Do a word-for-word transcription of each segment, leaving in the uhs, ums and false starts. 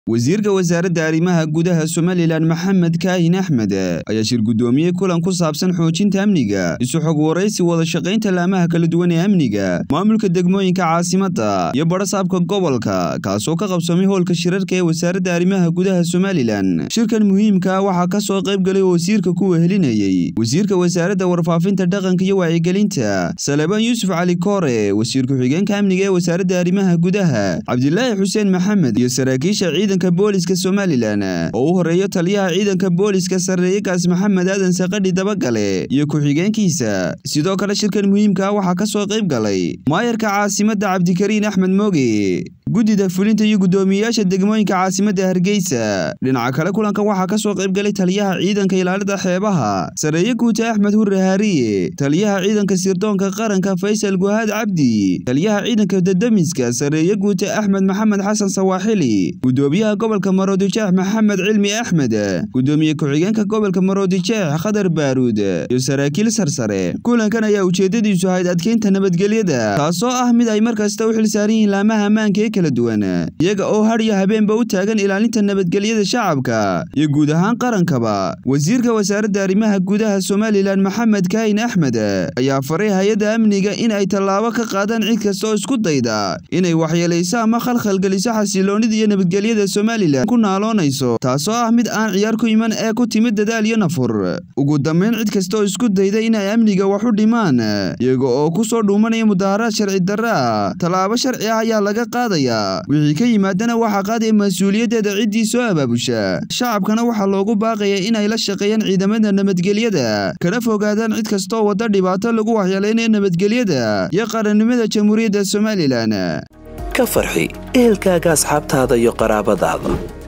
wasiirka wasaaradda arrimaha gudaha Somaliland Maxamed Kaahin Axmed ayaa shir gudoomiye kulan ku saabsan xoojinta amniga isu xog wareysi wada shaqaynta laamaha kala duwan ee amniga maamulka degmooyinka caasimadda iyo barasaabka gobolka kaasoo ka qabsamay hoolka shirarka ee wasaaradda arrimaha gudaha Somaliland shirkan muhiimka waxa ka soo qayb galay wasiirka ku wehelinayay wasiirka wasaaradda warfaafinta dhaqanka iyo wacyigelinta Salebaan Yuusuf Cali Koore wasiirka xigeenka amniga ee wasaaradda arrimaha gudaha Cabdilaahi Xuseen Maxamed iyo saraakiisha ciidanka booliska Somaliland oo u horeeyo taliyaha ciidanka booliska sareeye Gaas Maxamed Aadan Saqadhi dabagale iyo ku xigeenkiisa sidoo kale shirkan muhiimka waxa ka soo qayb galay maayarka caasimadda Cabdikariin Axmed Mooge gudida fulinta iyo gudoomiyaasha degmooyinka caasimadda Hargeysa dhinaca kale kulanka waxa ka soo qayb galay taliyaha ciidanka ilaalada xeebaha sareeye Guuta Axmed Hurre Haariye taliyaha ciidanka sirdoonka qaranka Faysal Guhaad Cabdi taliyaha ciidanka dadamiska sareeye Guuta Axmed Maxamed Xasan Sawaaxili gudoomiyaha gobolka Maroodijeex Maxamed Cilmi Axmed gudoomiye ku xigeenka gobolka Maroodijeex Khadar Baaruud iyo saraakiil sarsare kulankan ayaa ujeedadiisu ahayd adkeynta nabadgelyada taasoo ah mid ay markasta u xilsaaran yihiin laamaha ammaanka kala duwan iyaga oo har iyo habeenba u taagan ilaalinta nabadgelyada shacabka iyo guud ahaan qarankaba wasiirka wasaaradda arrimaha gudaha Somaliland Maxamed Kaahin Axmed ayaa faray hay'adda amniga in ay tallaabo ka qaadaan cid kasta oo isku dayda inay waxyeelayso ama khalkhal geliso xasiloonida iyo nabadgelyada Somaliland ku naaloonayso taasoo ah mid aan ciyaar ku iman ee ku timid dadaal iyo nafur ugu dambeyn cid kasta oo isku dayda inay amniga wax u dhimaan iyaga oo ku soo dhuumanaya mudaharaad sharci darro tallaabo sharci ah ayaa laga qaadaya wixii ka yimaadana waxa qaaday mas'uuliyadeeda ciddii soo abaabusha shacabkana waxa loogu baaqayaa inay la shaqeeyaan ciidamada nabadgelyada kana fogaadaan cid kasta oo wada dhibaato lagu waxyeeleynayo nabadgelyada iyo qarannimada jamhuuriyadda Somaliland ka farxi ehelkaaga asxaabtaada iyo qaraabadaada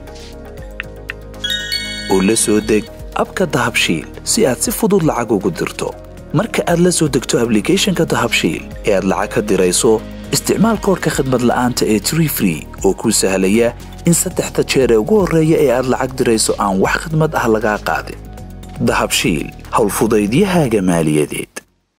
oo la soo deg abka Dahabshiil si aad si fudud lacag ugu dirto marka aad la soo degto application-ka Dahabshiil ee aad lacag ka dirayso isticmaal koodka khidmad la'aanta ee three free oo ku sahlaya in saddexda jeer ee ugu horeeya ee aad lacag dirayso aan wax khidmad ah laga qaadin Dahabshiil hawl fudaydiyahaaga maaliyadeed